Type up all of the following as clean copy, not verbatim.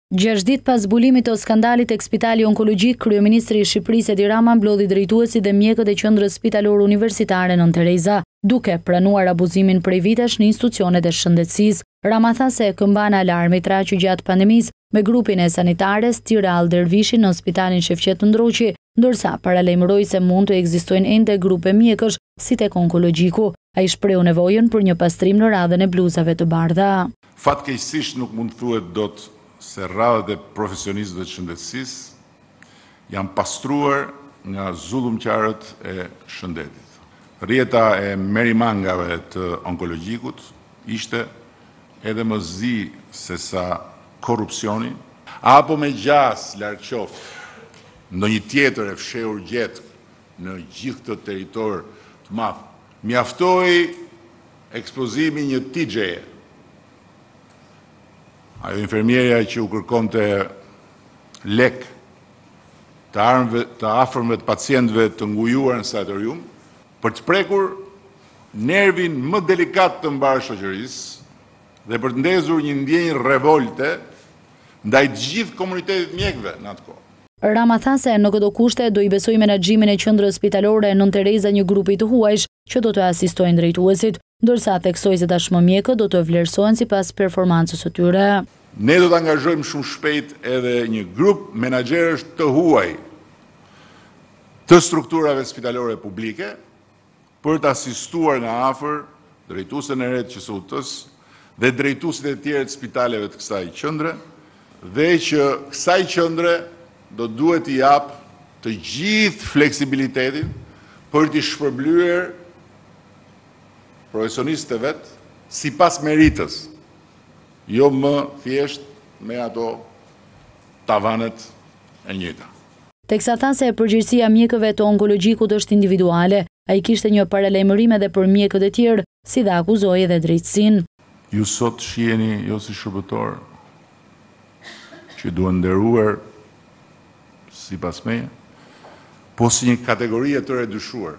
6 ditë pas zbulimit të skandalit tek Spitali Onkologjik, kryeministri i Shqipërisë Edi Rama mblodhi drejtuesit dhe mjekët e qendrës spitalore universitare Nën Tereza, duke pranuar abuzimin prej vitesh në institucionet e shëndetësisë. Rama tha se këmbana alarmi traqi gjatë pandemisë me grupin e sanitares Tiral Dervishin në Spitalin Shefqet Ndroqi, ndërsa paralajmëroi se mund të ekzistojnë ende grupe mjekësh si tek onkologjiku. Ai shprehu nevojën për një pastrim në radhën e bluzave të bardha. Fatkeqësisht nuk mund thuhet dot se radhët e profesionistëve të shëndetësisë janë pastruar nga zullumqarët e shëndetit. Rjeta e merimangave të onkologjikut ishte edhe më zi se sa korrupsioni, apo me gjas larg qoftë ndonjë tjetër e fshehur gjetë në gjithë këtë territor të madh. Mjaftoi ekspozimi një TJ-e. Ajo infermierja që u kërkonte lek të afërmëve të pacientëve të ngujuar në sanatorium për të prekur nervin më delikat të mbarë shoqërisë dhe për të ndezur një ndjenjë revolte ndaj të gjithë komunitetit mjekëve në atë kohë. Rama tha se në këto kushte do i besoj menaxhimin e qendrës spitalore Nën Tereza një grupi të huajsh që do të asistojnë drejtuesit, ndërsa theksoi se tashmë mjekët do të vlerësohen sipas performancës së tyre. Ne do të angazhojmë shumë shpejt edhe një grup menaxherësh të huaj të strukturave spitalore publike për të asistuar nga afër drejtuesen e re të QSUT-s dhe drejtuesit e tjerë të spitaleve të kësaj qendre, dhe që kësaj qendre do duhet i jap të gjithë fleksibilitetin për t'i shpërblyer profesionistët e vet sipas meritës, jo më thjesht me ato tavanet e njëjta. Teksa tha se përgjegjësia mjekëve të onkologjikut është individuale, ai kishte një paralajmërim edhe për mjekët e tjerë, si dhe akuzoi edhe drejtësinë. Ju sot shiheni jo si shërbëtor që duhen nderuar sipas meje, po si një kategori e tërë e dyshuar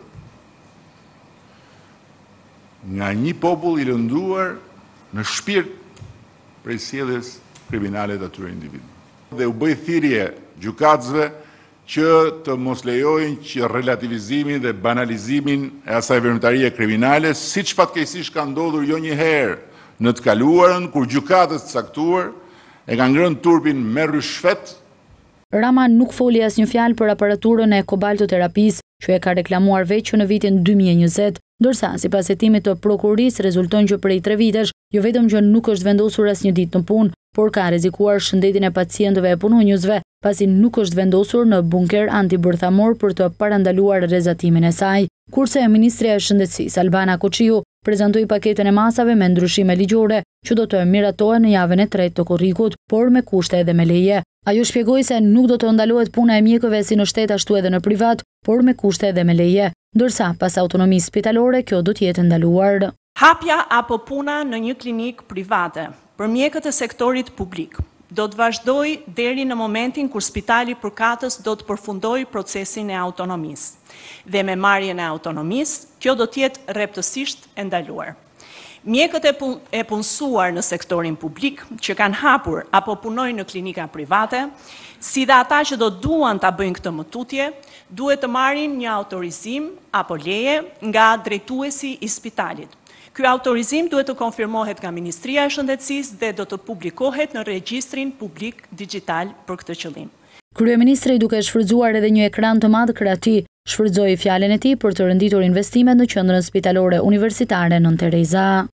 nga një popull i lënduar në shpirt prej sjelljes kriminale të atyre individëve. Dhe u bëj thirrje gjykatësve që të mos lejojnë që relativizimin dhe banalizimin e asaj veprimtarie kriminale, siç fatkeqësisht ka ndodhur jo një herë në të kaluarën, kur gjykatës të caktuar e kanë ngrënë turpin me rishfet. Rama nuk foli asnjë fjalë për aparaturën e kobaltoterapisë që e ka reklamuar veç në vitin 2020, ndërsa sipas hetimit të prokurorisë rezulton që prej 3 vitesh jo vetëm që nuk është vendosur asnjë ditë në punë, por ka rrezikuar shëndetin e pacientëve e punonjësve, pasi nuk është vendosur në bunker antibërthamor për të parandaluar rrezatimin e saj. Kurse ministrja e shëndetësisë Albana Koçiu prezantoi paketën e masave me ndryshime ligjore që do të miratohen në javën e 3 të korrikut, por me kushte edhe me leje. Ajo shpjegoi se nuk do të ndalohet puna e mjekëve si në shtet ashtu edhe në privat, por me kushte edhe me leje, ndërsa pas autonomisë spitalore kjo do të jetë ndaluar. Hapja apo puna në një klinikë private për mjekët e sektorit publik do të vazhdoj deri në momentin kur spitali përkatës do të përfundojë procesin e autonomisë. Dhe me marrjen e autonomisë, kjo do të jetë rreptësisht e ndaluar. Mjekët e punësuar në sektorin publik që kanë hapur apo punojnë në klinika private, si dhe ata që do duan ta bëjnë këtë mëtutje, duhet të marrin një autorizim apo leje nga drejtuesi i spitalit. Ky autorizim duhet të konfirmohet nga Ministria e Shëndetësisë dhe do të publikohet në regjistrin publik digjital për këtë qëllim. Kryeministri, duke shfrytzuar edhe një ekran të madh krahati, shfrytzoi fjalën e tij për të renditur investimet në qendrën spitalore universitare Nën Tereza.